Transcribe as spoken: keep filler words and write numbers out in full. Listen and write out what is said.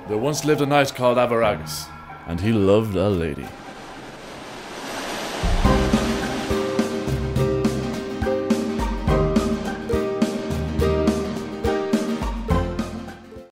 There once lived a knight called Avaragus, and he loved a lady.